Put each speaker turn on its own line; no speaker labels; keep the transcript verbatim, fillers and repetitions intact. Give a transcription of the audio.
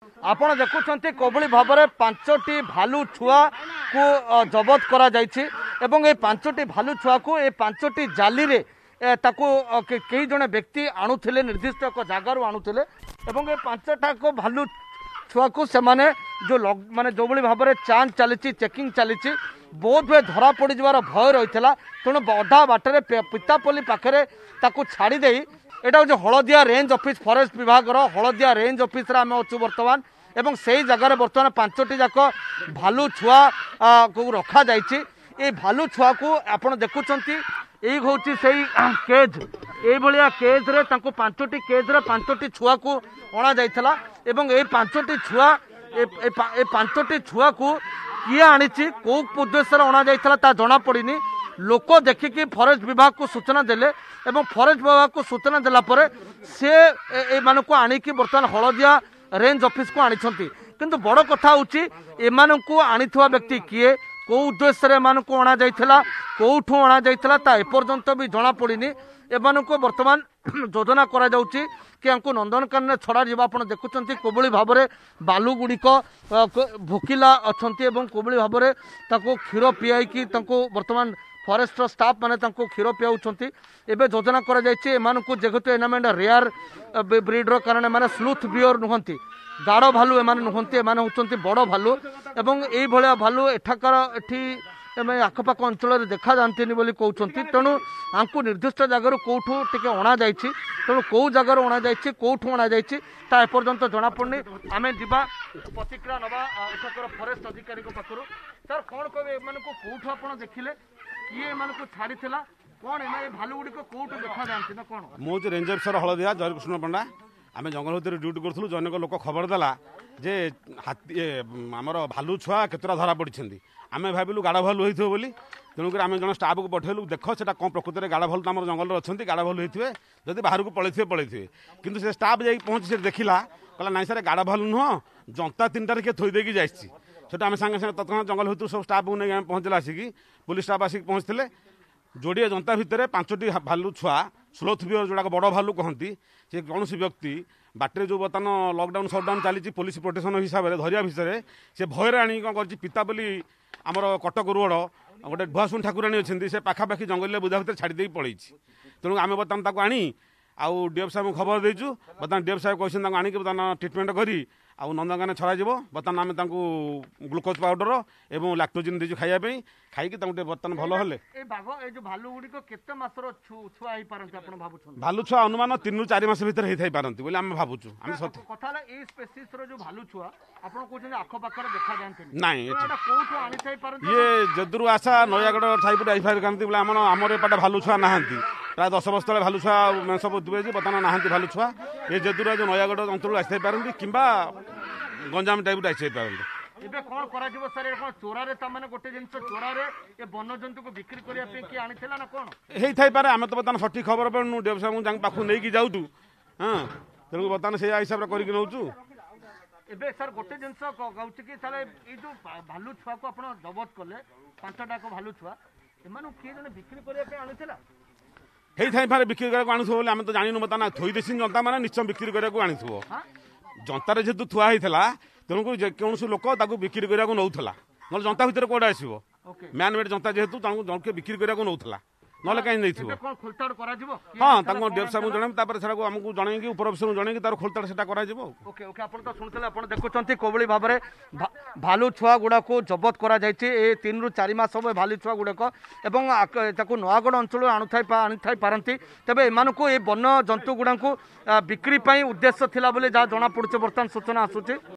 आपण देखुं कोभली भाव में पांचटी भालू छुआ को जबत करा जायछि एवं ए पांचटी भालू छुआ को ए पांचटी जाली रे ताको कई जने व्यक्ति आणुथिले निर्दिष्ट एक जगार आणुथिले एवं ए पांचटा को भालू छुआ को से माने जो माने जो भली भाव में चांद चली चेकिंग चली बहुत हुए धरा पड़ जवार भय रही तेणु अधा बाटर पितापल्ली पाखे ताकू छाड़ी दे एटा हूँ हलदिया रेंज ऑफिस फॉरेस्ट विभाग हलदिया रेंज ऑफिस आम अच्छु बर्तमान एवं से जगार बर्तमान पांचटी जाक भालू छुआ को रखा जाइए ये भालू छुआ को आप देखुंत यही हूँ से केज ये केज रे तांको पांचटी केज रे पांचटी छुआ को अणा जाइथला एवं ये पांचटी छुआ ए पांचटी छुआ को किए आनी कौ उद्देश्य अणा जाइथला ता जना पड़िनी लोक देखिकी फॉरेस्ट विभाग को सूचना देले एवं फॉरेस्ट विभाग को सूचना देला परे से ए मानको आनिकी बर्तमान हलदिया रेंज ऑफिस को आनी किंतु बड़ कथा होची एमानकु आनिथुआ व्यक्ति किए कौ उद्देश्य एमानकु अणा जाइथला कोठू अणा जाइथला ता एपर्यंत भी जना पड़िनी एमानकु वर्तमान योजना करा जाउची कि हमको नंदनकानन छड़ा जीवा आपण देखुचंती कोबली भाव में बालू गुड़िक भोकिला अच्छंती एवं कोबली भाव में ताको क्षीर पियाई कि ताको वर्तमान फॉरेस्ट स्टाफ माने तांको क्षीर पियाउछंती एबे योजना करा जायछि एमानकु जेहेतु एनामेंट रेयर ब्रीड रो कारण माने स्लूथ बियर नुहंती गाढ़ भालू एमाने नुहंती एमाने होचंती बड़ भालू एवं एई भलिया भालू एठाकर एठी एमे आखपाख अंचल देखा जाती बोली कहते तेणु आमको निर्दिष्ट जगार कौटू टे अणा जाइए तेणु कौ जगार अणा जाइए कौटू अणा जाइए ता एपर्यंत जना पड़नी आम जा प्रतिक्रिया नवा एठाकर फॉरेस्ट अधिकारी पाखु सर कौन कहे एम कौटू आप देखिले किए एम छाड़ी कौन ए भालू गुड़िक कौटू देखा जाती ना कौन
मुझे रेंज अफिसर हलदिया जयकृष्ण पंडा आम जंगल भितर ड्यूटी करूँ जन लोक खबर देला जे हाथी आमर भालू छुआ केतरा धरा पड़ी आम भाविलु गाड़ भालू होइथिबो बोली तेणुकर आम जन स्टाफ को पठेलु देख से कौन प्रकृति में गाड़ भालू तो आम जंगल अच्छा गाड़ भालू होते जदि बाहर को पलैथे पलैथे कितु से स्टाफ जा पहुँची से देखला कहला नाई सर गाड़ भालू नुह जंता तीन टार किए थोदेकी जाइए सेटा आम सागे सागे तत्काल जंगल भितर सब स्टाफ को नहीं पहुँचला आसिक पुलिस स्टाफ आसिक पहुँचते जोड़े जनता भितर पांचटी भालू छुआ स्लोथ बियर जोड़ा बड़ भालू कहती से कौन व्यक्ति बाटे जो बर्तमान लॉकडाउन सटडाउन चली पुलिस प्रोटेक्शन हिसाब से धरिया भितर से भयर आनी कौन कर पितापल्ली आमर कटक रोड गोटे भुआसुन ठाकुराणी अच्छी से पाखापाखि जंगल बुझा भितर छाड़ी पड़े तेणु आम बर्तमान आनी आउ डीएफ साहब को खबर देचु बर्तमान डीएफ साहब कहते आनिक बर्तमान ट्रिटमेंट करी आउ नंदनकानन छड़ा बर्तमान आम ग्लूकोज पाउडर एवं लैक्टोजिन देचु खाइबा खाई बर्तमान भल हेले भालू छुआ अनुमान तीन रु चार मास भीतर होई पारंती बोले आम भावुचु आम सत्य नाई ये जदुरु आशा नयागढ़ छाईपुर आईफाई करती बोले आम आमर एपटे भालू छुआ नहांती प्राय दस वर्ष तले भालू छुआ सब दुबे बर्तमान नहांती भालू छुआ ये जदुरु जो नयागढ़ अंचल आसी पारंती किंबा गंजाम टाइप आसी पारंती
एबे कौन करा जीवो सर कौन चोरारे तमाने गोटे जिनस चोरारे ए वन जंतु को बिक्री करिया पे कि आनिथिला ना कोन
हेई थाई पारे आमे तो बर्तमान सठी खबर पनु डेव साहब जांग पाखु नै कि जाउतु हां तेनु बर्तमान से हिसाब रे करि कि नउचु
एबे सर गोटे जिनस कहउछ कि साले ई जो भालू छुआ को आपण जबत करले पांचटा को भालू छुआ एमानु के जने बिक्री करिया पे आनिथिला
हेई थाई पारे बिक्री करिया को आनुथो बोले आमे तो जानिनु बर्तमान थोई देसिन जनता माने निश्चय बिक्री करिया को आनिथो जनता रे जेतु थुआ हिथला तेणुक कौन लोक बिक्री करने नौला ना जनता भितर कौटे आसो मैन मेड जनता जेहेतु जन बिक्री करने नौला ना कहीं नहीं हाँ डेव साहब जन से आमको जन उपर अफिसर जन तार खोलताड़ से
देखुं कोभली भाव में भालू छुआ गुड़ा को जबत करा तीन रु चार मास हम भालू छुआ गुड़ाक नयागढ़ अंचल आनी पारती तेज एम वन जंतु गुड़ा बिक्री उद्देश्य थिला जहाँ जना पड़े बर्तमान सूचना आसूँ।